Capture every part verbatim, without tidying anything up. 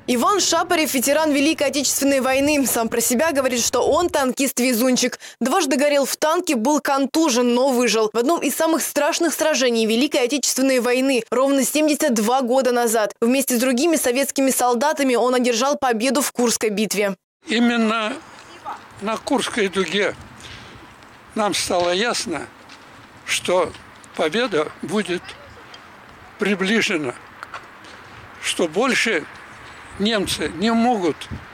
Иван Шапарев – ветеран Великой Отечественной войны. Сам про себя говорит, что он танкист-везунчик. Дважды горел в танке, был контужен, но выжил. В одном из самых страшных сражений Великой Отечественной войны ровно семьдесят два года назад. Вместе с другими советскими солдатами он одержал победу в Курской битве. Именно на Курской дуге нам стало ясно, что победа будет приближена, что больше немцы не могут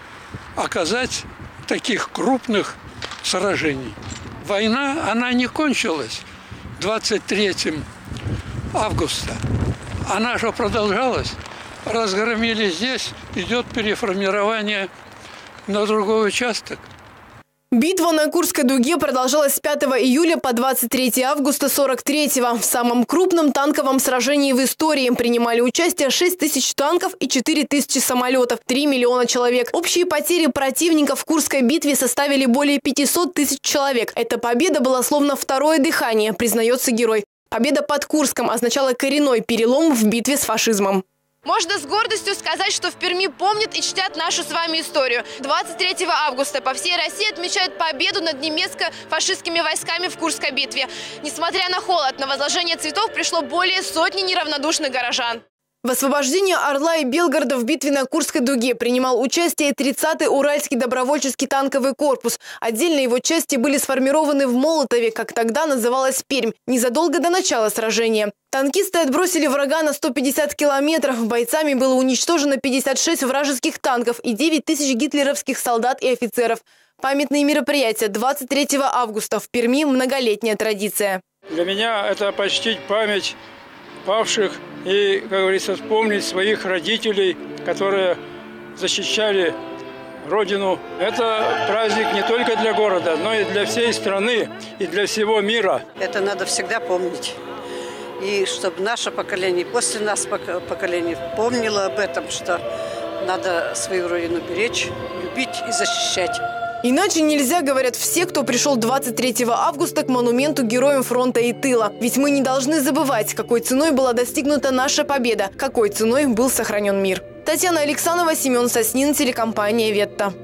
оказать таких крупных сражений. Война, она не кончилась двадцать третьего августа. Она же продолжалась. Разгромили здесь, идет переформирование на другой участок. Битва на Курской дуге продолжалась с пятого июля по двадцать третье августа сорок третьего. В самом крупном танковом сражении в истории принимали участие шесть тысяч танков и четыре тысячи самолетов, три миллиона человек. Общие потери противника в Курской битве составили более пятисот тысяч человек. Эта победа была словно второе дыхание, признается герой. Победа под Курском означала коренной перелом в битве с фашизмом. Можно с гордостью сказать, что в Перми помнят и чтят нашу с вами историю. двадцать третьего августа по всей России отмечают победу над немецко-фашистскими войсками в Курской битве. Несмотря на холод, на возложение цветов пришло более сотни неравнодушных горожан. В освобождении Орла и Белгорода в битве на Курской дуге принимал участие тридцатый Уральский добровольческий танковый корпус. Отдельно его части были сформированы в Молотове, как тогда называлась Пермь, незадолго до начала сражения. Танкисты отбросили врага на сто пятьдесят километров. Бойцами было уничтожено пятьдесят шесть вражеских танков и девять тысяч гитлеровских солдат и офицеров. Памятные мероприятия двадцать третьего августа в Перми – многолетняя традиция. Для меня это почтить память павших и, как говорится, вспомнить своих родителей, которые защищали Родину. Это праздник не только для города, но и для всей страны и для всего мира. Это надо всегда помнить. И чтобы наше поколение, после нас поколение помнило об этом, что надо свою Родину беречь, любить и защищать. Иначе нельзя, говорят все, кто пришел двадцать третьего августа к монументу героям фронта и тыла. Ведь мы не должны забывать, какой ценой была достигнута наша победа, какой ценой был сохранен мир. Татьяна Александрова, Семен Соснин, телекомпания «Ветта».